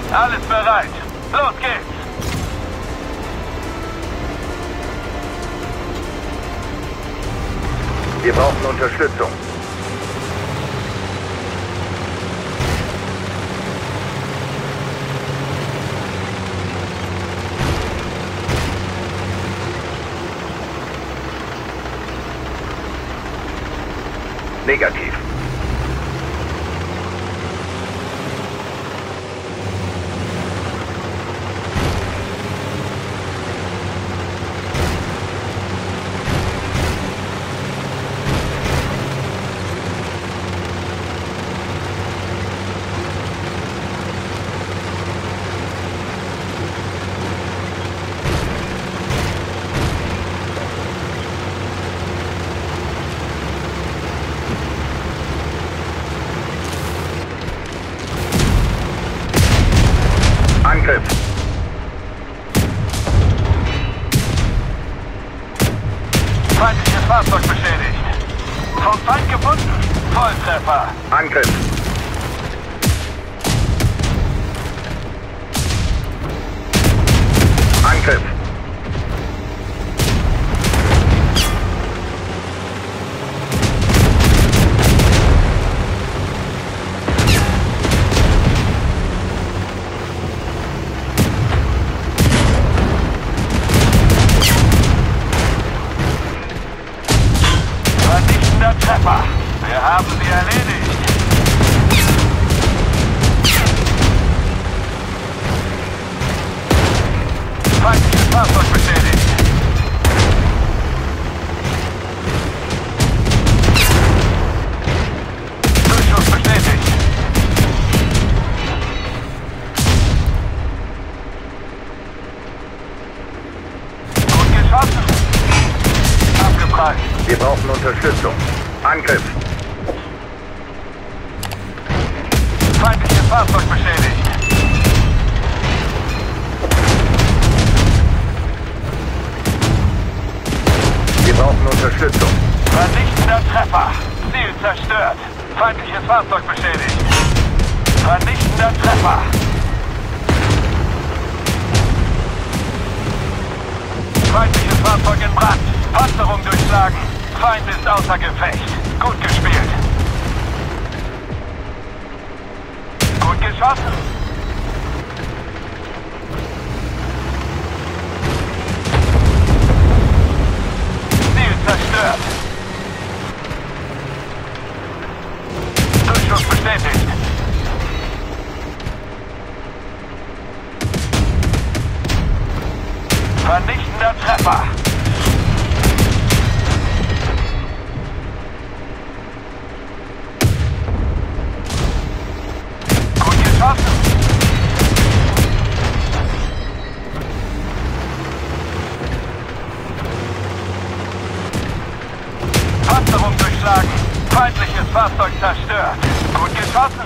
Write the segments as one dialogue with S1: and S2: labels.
S1: Alles bereit. Los geht's.
S2: Wir brauchen Unterstützung. Negativ. Angriff.
S1: Feindliches Fahrzeug beschädigt. Vom Feind gefunden. Volltreffer.
S2: Angriff. Angriff.
S1: Vernichtender Treffer. Wir haben sie erledigt. Feindliches Fahrzeug beschädigt. Durchschuss bestätigt. Gut geschossen. Abgeprallt.
S2: Wir brauchen Unterstützung. Angriff.
S1: Feindliches Fahrzeug beschädigt.
S2: Wir brauchen Unterstützung.
S1: Vernichtender Treffer. Ziel zerstört. Feindliches Fahrzeug beschädigt. Vernichtender Treffer. Feindliches Fahrzeug in Brand. Panzerung durchschlagen. Feind ist außer Gefecht. Gut gespielt. Gut geschossen. Ziel zerstört. Durchschuss bestätigt. Vernichtender Treffer. Gut geschossen. Panzerung durchschlagen. Feindliches Fahrzeug zerstört. Gut geschossen.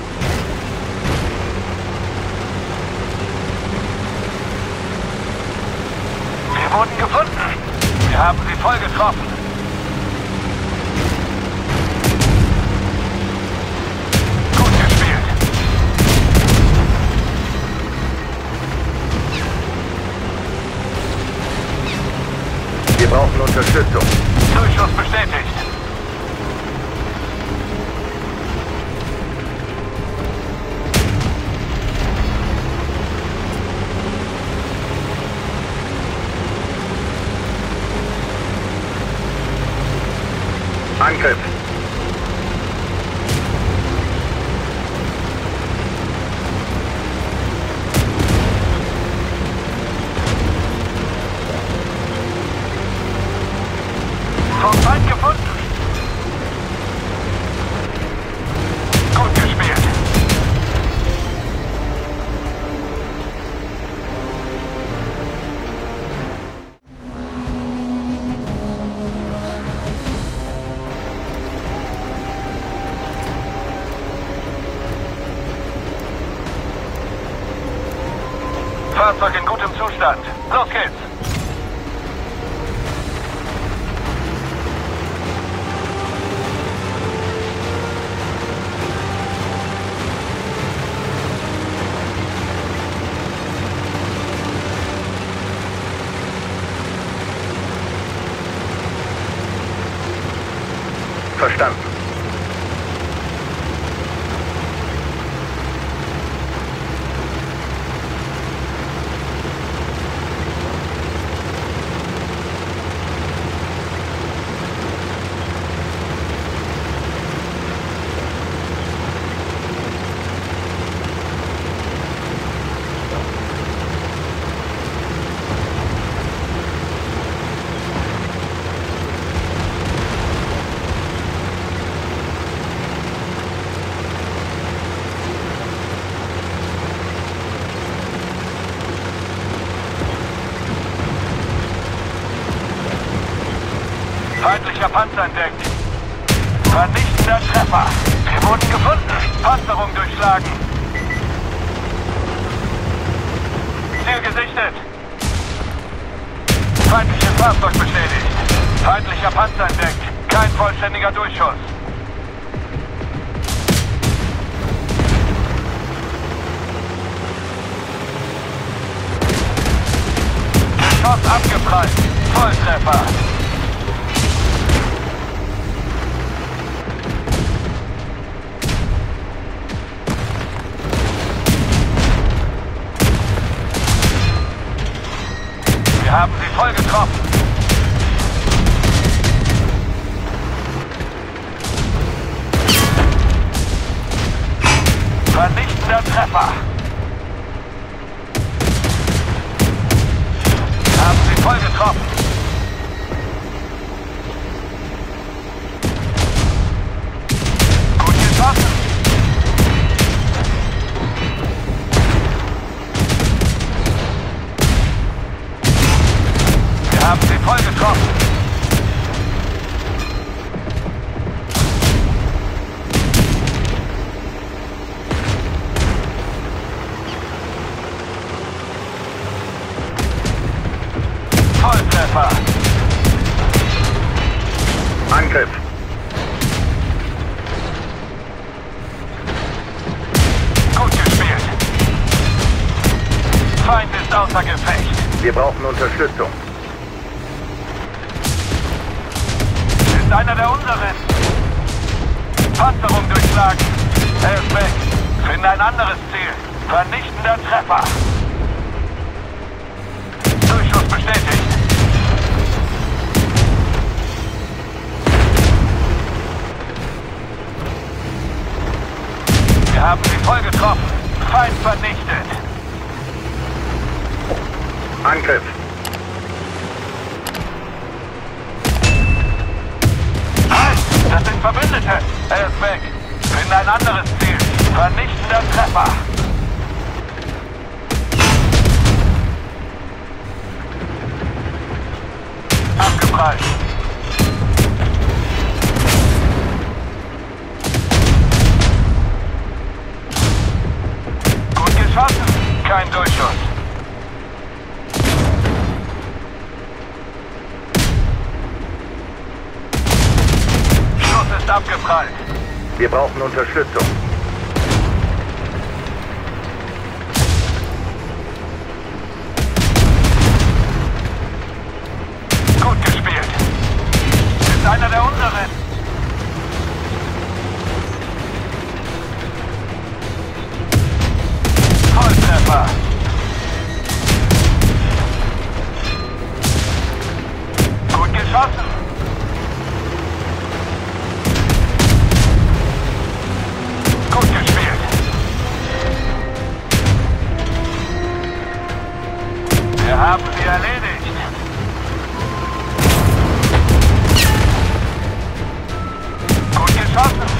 S1: Wir wurden gefunden. Wir haben sie voll getroffen. Gut gespielt.
S2: Wir brauchen Unterstützung.
S1: Durchschuss bestätigt.
S2: Angriff.
S1: Vom Feind gefunden. Gut gespielt. Fahrzeug in gutem Zustand. Los geht's. Feindlicher Panzer entdeckt. Vernichtender Treffer. Wir wurden gefunden. Panzerung durchschlagen. Ziel gesichtet. Feindliches Fahrzeug beschädigt. Feindlicher Panzer entdeckt. Kein vollständiger Durchschuss. Geschoss abgeprallt. Volltreffer. Wir haben sie voll getroffen. Vernichtender Treffer. Wir haben sie voll getroffen. Gut geschossen. Wir haben sie voll getroffen. Volltreffer.
S2: Angriff.
S1: Gut gespielt. Feind ist außer Gefecht.
S2: Wir brauchen Unterstützung.
S1: Ist einer der unseren. Panzerung durchschlagen. Er ist weg. Finde ein anderes Ziel. Vernichtender Treffer. Durchschuss bestätigt. Wir haben sie voll getroffen. Feind vernichtet.
S2: Angriff.
S1: Halt! Das sind Verbündete. Er ist weg. Finde ein anderes Ziel. Vernichtender Treffer. Abgeprallt. Gut geschossen. Kein Durchschuss. Schuss ist abgeprallt.
S2: Wir brauchen Unterstützung.
S1: Gut gespielt. Ist einer der unseren. Volltreffer. Gut geschossen. Gut gespielt. Wir haben sie erledigt. Gut geschossen.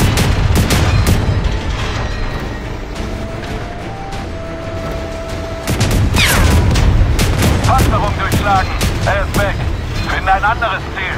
S1: Panzerung durchschlagen. Er ist weg. Finde ein anderes Ziel.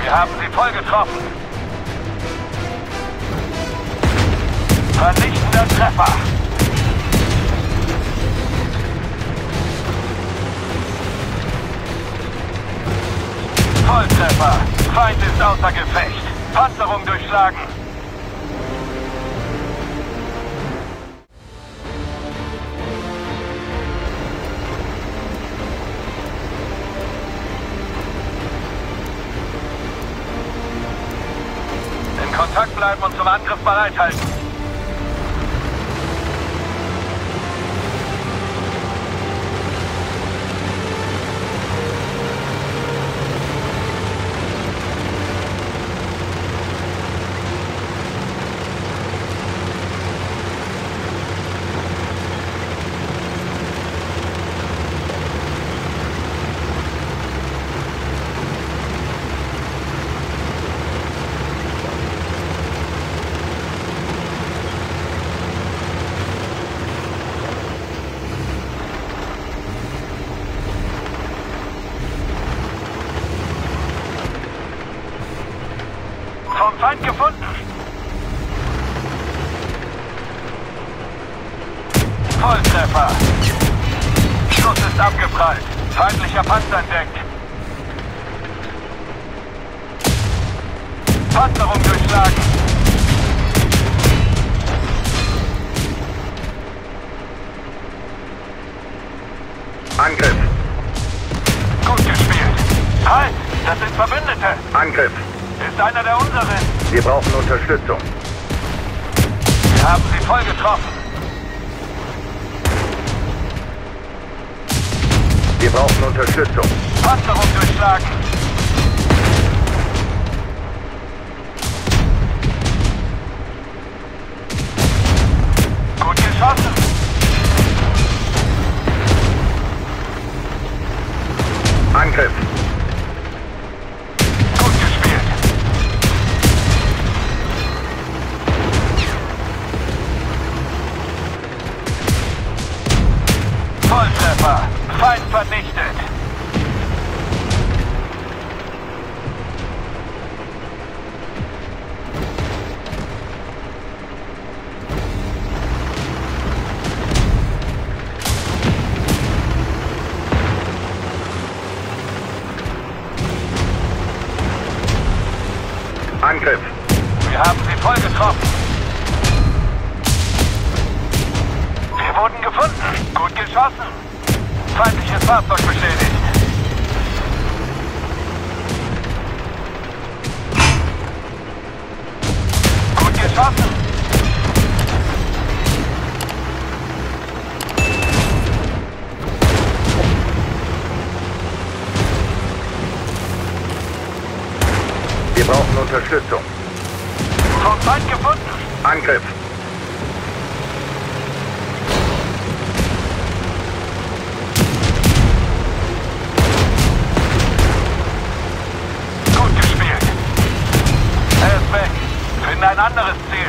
S1: Wir haben sie voll getroffen. Vernichtender Treffer. Volltreffer. Feind ist außer Gefecht. Panzerung durchschlagen. In Kontakt bleiben und zum Angriff bereithalten. Vom Feind gefunden. Volltreffer. Schuss ist abgeprallt. Feindlicher Panzer entdeckt. Panzerung durchschlagen.
S2: Angriff.
S1: Gut gespielt. Halt! Das sind Verbündete.
S2: Angriff.
S1: Ist einer der unseren.
S2: Wir brauchen Unterstützung.
S1: Wir haben sie voll getroffen.
S2: Wir brauchen Unterstützung.
S1: Panzerung durchschlagen. Gut geschossen.
S2: Angriff.
S1: Gut gespielt. Volltreffer. Feind vernichtet.
S2: Angriff.
S1: Wir haben sie voll getroffen. Wir wurden gefunden. Gut geschossen. Feindliches Fahrzeug beschädigt. Gut geschossen.
S2: Wir brauchen Unterstützung.
S1: Vom Feind gefunden.
S2: Angriff.
S1: Gut gespielt. Er ist weg. Finde ein anderes Ziel.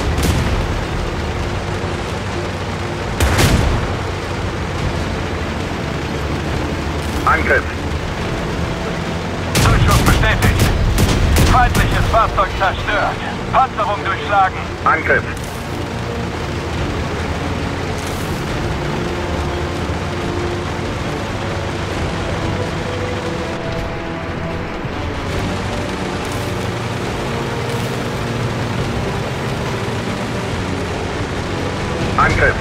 S2: Angriff.
S1: Durchschuss bestätigt. Feindliches Fahrzeug zerstört. Panzerung durchschlagen.
S2: Angriff. Angriff.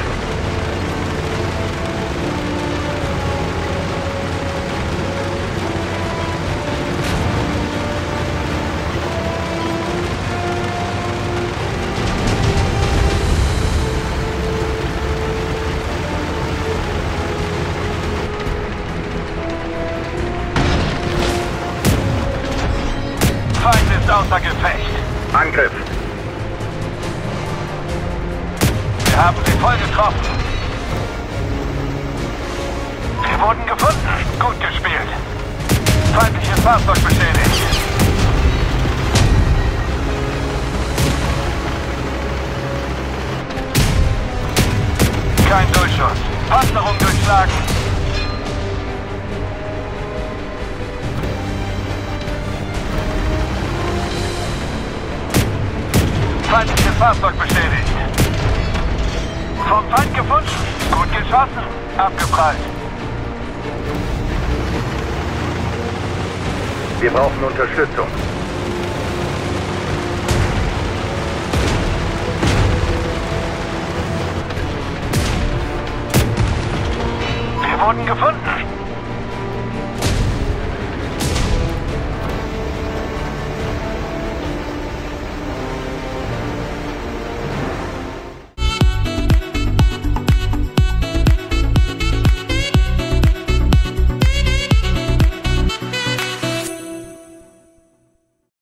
S1: Feind ist außer Gefecht.
S2: Angriff.
S1: Wir haben sie voll getroffen. Wir wurden gefunden. Gut gespielt. Feindliches Fahrzeug beschädigt. Kein Durchschuss. Panzerung durchschlagen. Feindliches Fahrzeug beschädigt. Vom Feind gefunden. Gut geschossen. Abgeprallt.
S2: Wir brauchen Unterstützung.
S1: Wir wurden gefunden.